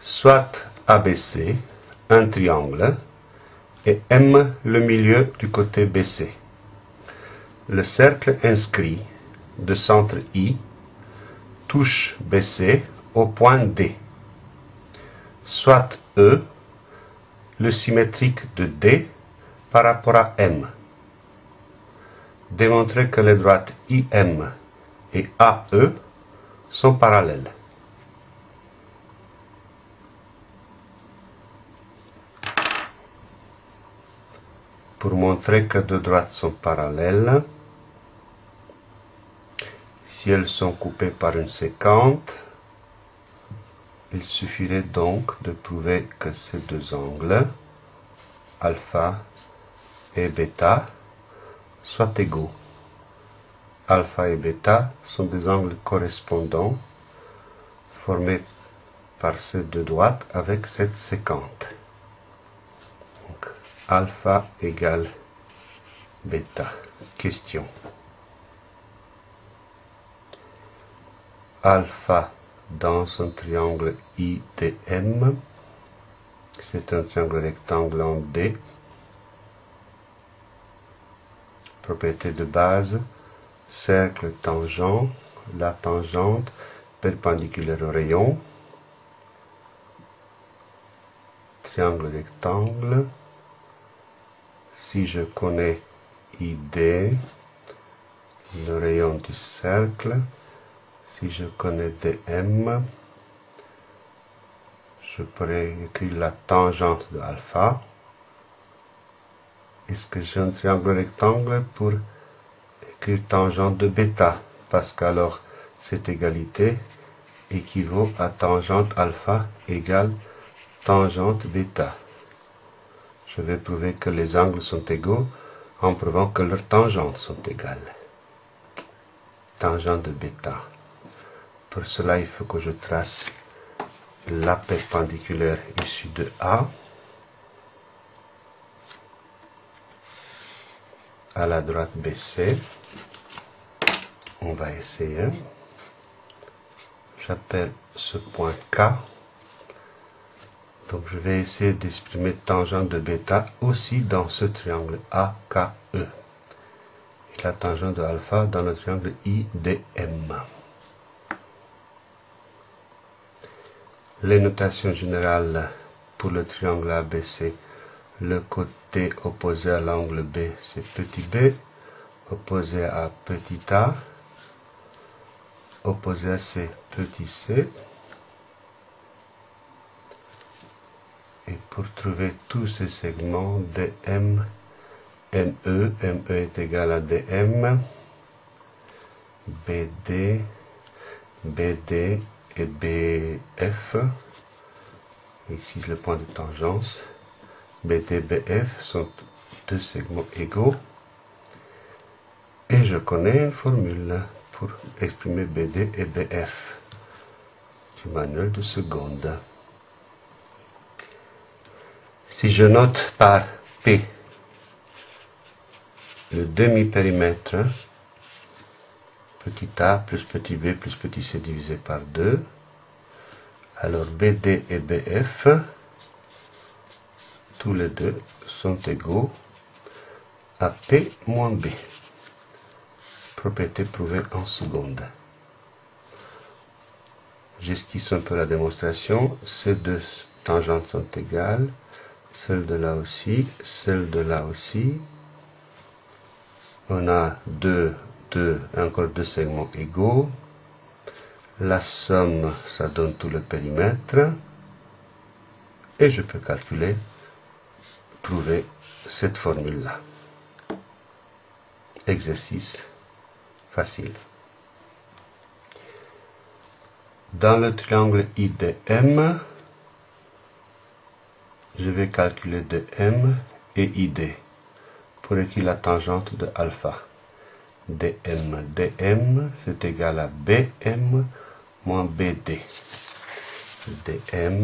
soit ABC, un triangle, et M le milieu du côté BC. Le cercle inscrit de centre I touche BC au point D. Soit E, le symétrique de D par rapport à M. Démontrer que les droites IM et AE sont parallèles. Pour montrer que deux droites sont parallèles, si elles sont coupées par une séquente, il suffirait donc de prouver que ces deux angles, alpha et bêta, soient égaux. Alpha et bêta sont des angles correspondants formés par ces deux droites avec cette séquente. Donc, alpha égale bêta. Question. Alpha dans un triangle IDM, c'est un triangle rectangle en D. Propriété de base, cercle tangent, la tangente perpendiculaire au rayon, triangle rectangle. Si je connais ID, le rayon du cercle, si je connais DM, je pourrais écrire la tangente de alpha. Est-ce que j'ai un triangle rectangle pour écrire tangente de bêta? Parce qu'alors, cette égalité équivaut à tangente alpha égale tangente bêta. Je vais prouver que les angles sont égaux en prouvant que leurs tangentes sont égales. Tangente de bêta. Pour cela, il faut que je trace la perpendiculaire issue de A à la droite BC. On va essayer. J'appelle ce point K. Donc je vais essayer d'exprimer tangente de bêta aussi dans ce triangle AKE. Et la tangente de alpha dans le triangle IDM. Les notations générales pour le triangle ABC, le côté opposé à l'angle B, c'est petit b, opposé à petit a, opposé à C, petit c. Et pour trouver tous ces segments, DM, ME est égal à DM, BD, BD et BF, ici le point de tangence, BD et BF sont deux segments égaux, et je connais une formule pour exprimer BD et BF du manuel de seconde. Si je note par P le demi-périmètre, petit a plus petit b plus petit c divisé par 2, alors BD et BF, tous les deux sont égaux à P moins B. Propriété prouvée en seconde. J'esquisse un peu la démonstration. Ces deux tangentes sont égales. Celle de là aussi, celle de là aussi. On a encore deux segments égaux. La somme, ça donne tout le périmètre. Et je peux calculer, prouver cette formule-là. Exercice facile. Dans le triangle IDM, je vais calculer DM et ID pour écrire la tangente de alpha. DM, c'est égal à BM moins BD. DM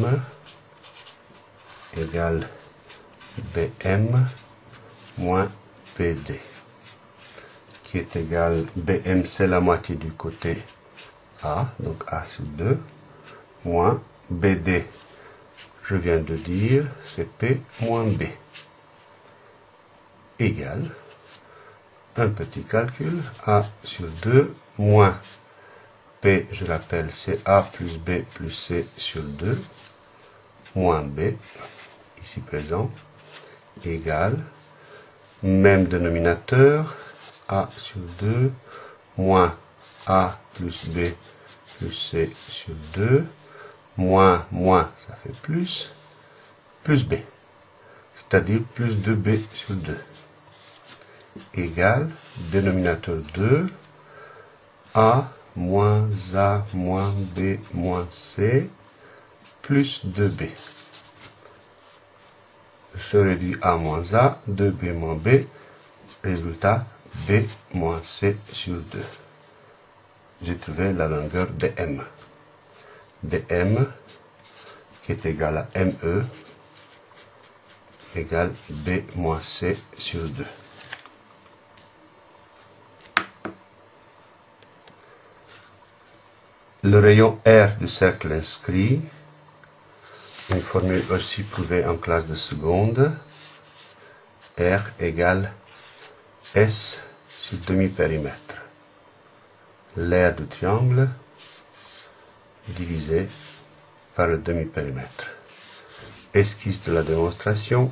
égale BM moins BD, qui est égal, BM c'est la moitié du côté A, donc A sur 2, moins BD, je viens de dire, c'est P moins B, égale, un petit calcul, A sur 2 moins P, je l'appelle, c'est A plus B plus C sur 2, moins B, ici présent, égale, même dénominateur, A sur 2, moins A plus B plus C sur 2, moins, ça fait plus B, c'est-à-dire plus 2B sur 2, égale, dénominateur 2, A moins A moins B moins C, plus 2B. Je réduis A moins A, 2B moins B, résultat B moins C sur 2. J'ai trouvé la longueur de M. De M qui est égal à ME égale B moins C sur 2. Le rayon R du cercle inscrit, une formule aussi prouvée en classe de seconde, R égale S sur demi-périmètre. L'aire du triangle divisé par le demi-périmètre. Esquisse de la démonstration,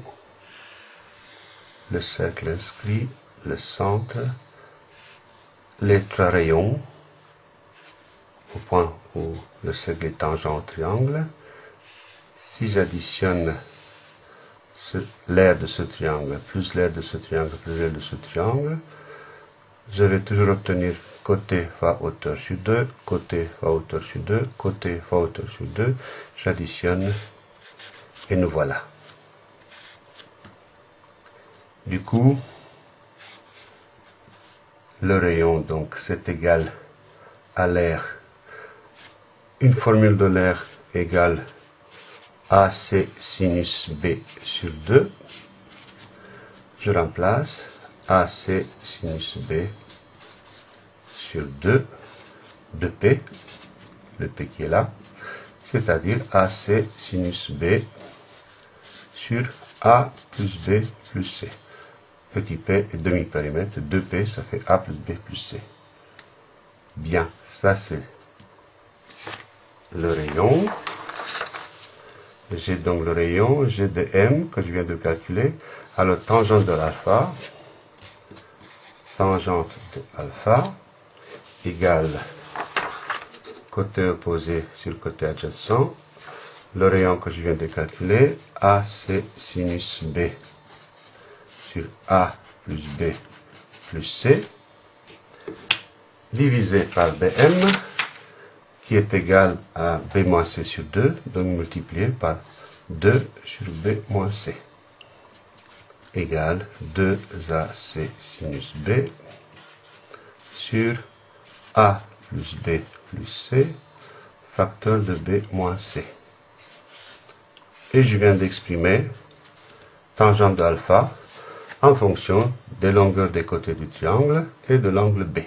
le cercle inscrit, le centre, les trois rayons, au point où le cercle est tangent au triangle. Si j'additionne l'aire de ce triangle, plus l'aire de ce triangle, plus l'aire de ce triangle, je vais toujours obtenir côté fois hauteur sur 2, côté fois hauteur sur 2, côté fois hauteur sur 2. J'additionne et nous voilà. Du coup, le rayon, donc, c'est égal à l'aire. Une formule de l'aire égale AC sinus B sur 2. Je remplace AC sinus B sur 2 de P, le P qui est là, c'est-à-dire AC sinus B sur A plus B plus C. Petit p et demi-périmètre, 2P, ça fait A plus B plus C. Bien, ça c'est le rayon. J'ai donc le rayon, j'ai de M que je viens de calculer. Alors, tangente de l'alpha, tangente de alpha égale côté opposé sur côté adjacent. Le rayon que je viens de calculer, AC sinus B sur A plus B plus C, divisé par BM, qui est égal à B moins C sur 2, donc multiplié par 2 sur B moins C, égale 2AC sinus B sur A plus B plus C, facteur de B moins C. Et je viens d'exprimer tangente d'alpha en fonction des longueurs des côtés du triangle et de l'angle B.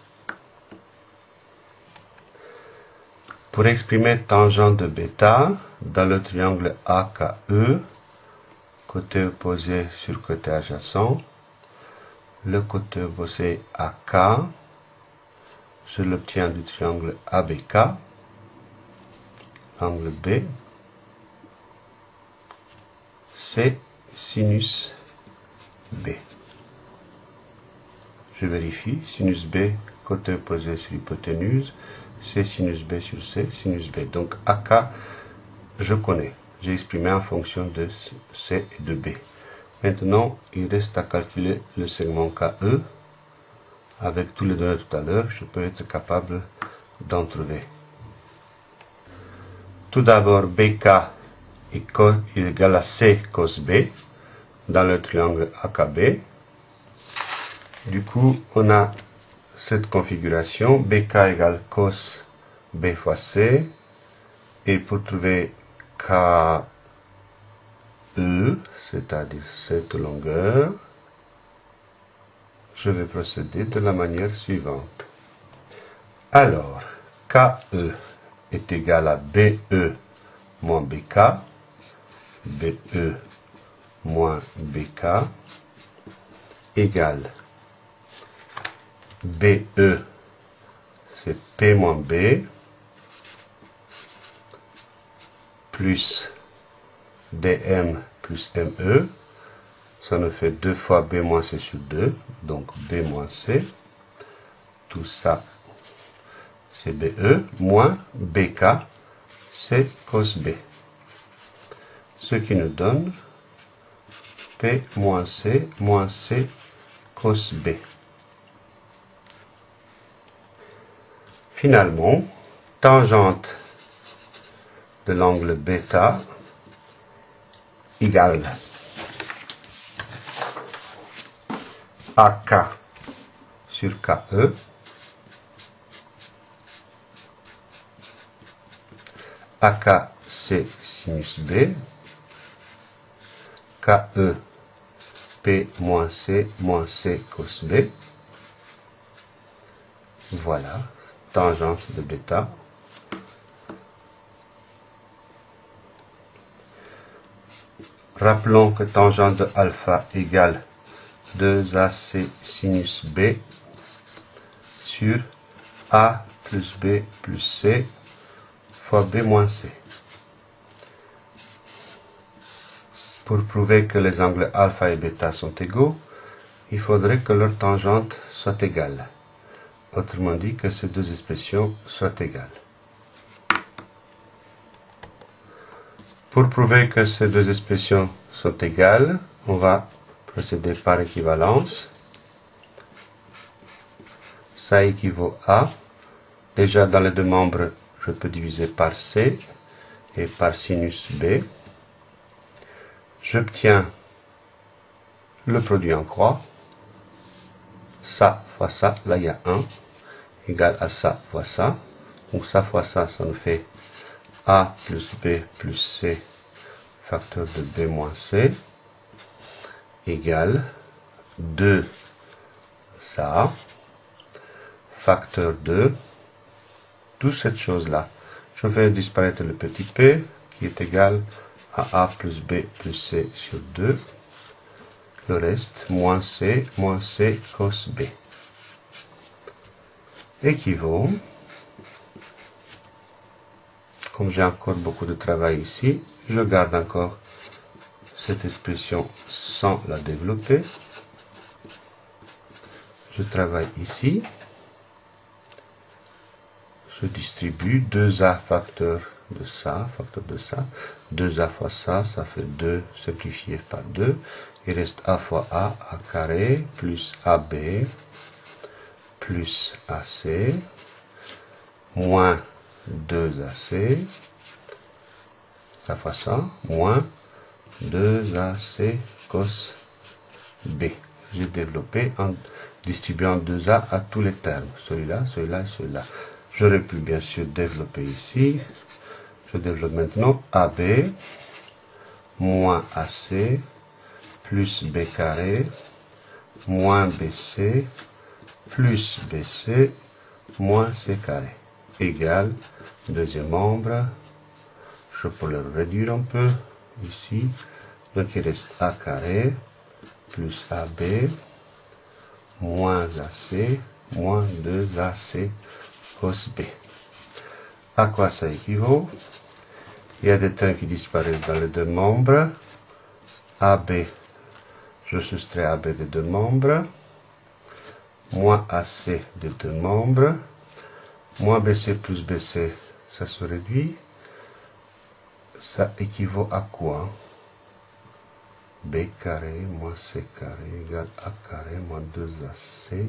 Pour exprimer tangente de bêta dans le triangle AKE, côté opposé sur côté adjacent, le côté opposé AK, je l'obtiens du triangle ABK, angle B, c'est sinus B. Je vérifie, sinus B, côté opposé sur l'hypoténuse, c'est sinus B sur C, sinus B. Donc AK, je connais. J'ai exprimé en fonction de C et de B. Maintenant, il reste à calculer le segment KE. Avec tous les données tout à l'heure, je peux être capable d'en trouver. Tout d'abord, BK est égal à C cos B dans le triangle AKB. Du coup, on a cette configuration, BK égale cos B fois C, et pour trouver KE, c'est-à-dire cette longueur, je vais procéder de la manière suivante. Alors, KE est égal à BE moins BK, BE moins BK égale BE, c'est P moins B, plus DM plus ME, ça nous fait 2 fois B moins C sur 2, donc B moins C, tout ça c'est BE, moins BK, c'est cos B. Ce qui nous donne P moins C cos B. Finalement, tangente de l'angle bêta égale AK sur KE AK c'est sinus B, KE P moins C cos B. Voilà, tangente de bêta. Rappelons que tangente de alpha égale 2AC sinus B sur A plus B plus C fois B moins C. Pour prouver que les angles alpha et bêta sont égaux, il faudrait que leurs tangentes soient égales. Autrement dit, que ces deux expressions soient égales. Pour prouver que ces deux expressions sont égales, on va procéder par équivalence. Ça équivaut à, déjà dans les deux membres, je peux diviser par C et par sinus B. J'obtiens le produit en croix. Ça fois ça, là il y a 1, égal à ça fois ça. Donc ça fois ça, ça nous fait A plus B plus C, facteur de B moins C, égale 2 ça, facteur de toute cette chose-là. Je fais disparaître le petit p, qui est égal à A plus B plus C sur 2. Le reste, moins C cos B. Équivaut, comme j'ai encore beaucoup de travail ici, je garde encore cette expression sans la développer. Je travaille ici. Je distribue 2A facteur de ça. 2A fois ça fait 2 simplifié par 2. Il reste A fois A carré, plus AB, plus AC, moins 2AC, ça fois ça, moins 2AC cos B. J'ai développé en distribuant 2A à tous les termes, celui-là, celui-là et celui-là. J'aurais pu bien sûr développer ici. Je développe maintenant AB moins AC plus B carré moins BC plus BC moins C carré égale deuxième membre. Je peux le réduire un peu ici. Donc il reste A carré plus AB moins AC moins 2AC cos B. À quoi ça équivaut? Il y a des termes qui disparaissent dans les deux membres. AB, je soustrais AB des deux membres. Moins AC des deux membres. Moins BC plus BC, ça se réduit. Ça équivaut à quoi? B carré moins C carré égale A carré moins 2AC.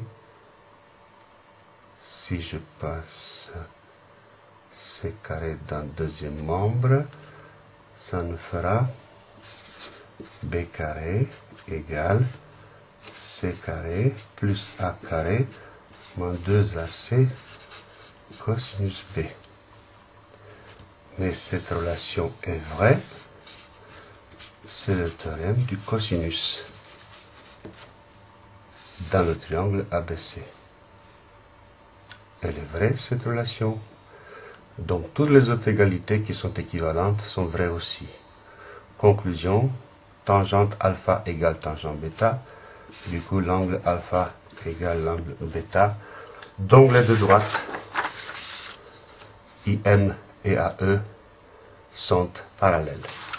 Si je passe C carré dans le deuxième membre, ça nous fera B carré égale C carré plus A carré moins 2AC cosinus B. Mais cette relation est vraie, c'est le théorème du cosinus dans le triangle ABC. Elle est vraie, cette relation. Donc toutes les autres égalités qui sont équivalentes sont vraies aussi. Conclusion, tangente alpha égale tangente bêta. Du coup, l'angle alpha égale l'angle bêta. D'ongles de droite, IM et AE sont parallèles.